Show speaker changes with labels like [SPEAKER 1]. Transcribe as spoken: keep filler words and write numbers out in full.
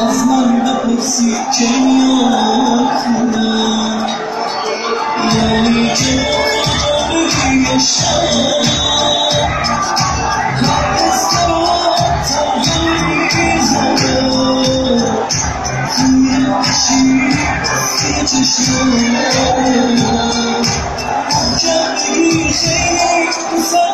[SPEAKER 1] از من بپرسی که نیافتم یعنی که بگی شب حقست را تنهایی زده توی کشی سی چشم که بگی خیلی